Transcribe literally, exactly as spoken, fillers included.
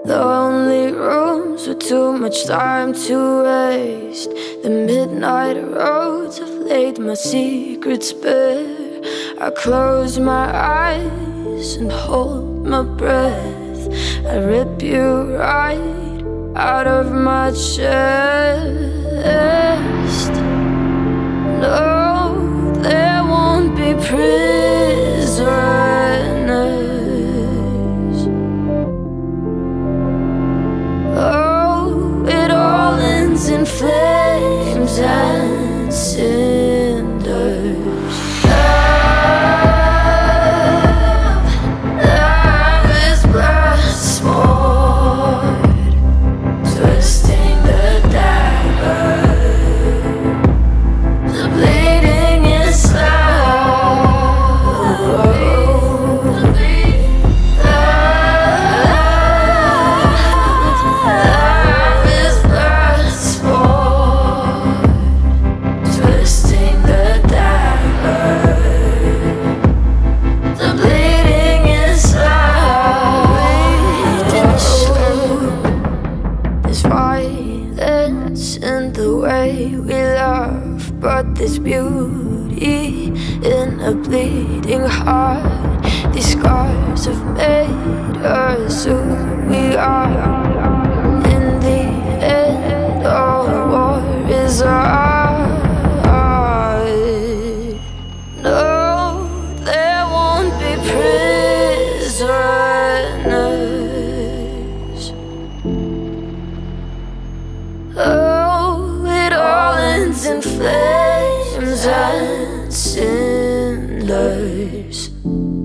Lonely rooms with too much time to waste. The midnight roads have laid my secrets bare. I close my eyes and hold my breath. I rip you right out of my chest. No, there won't be prisoners. Oh, it all ends in flames and cinders. Love, love is bloodsport, twisting the dagger. The bleeding is slow. Love is bloodsport, twisting the dagger. The bleeding is slow. There's violence in the way we love, but there's beauty in a bleeding heart. These scars have made us who we are. In the end, all war is art. No, there won't be prisoners. Oh, it all ends in flames and cinders.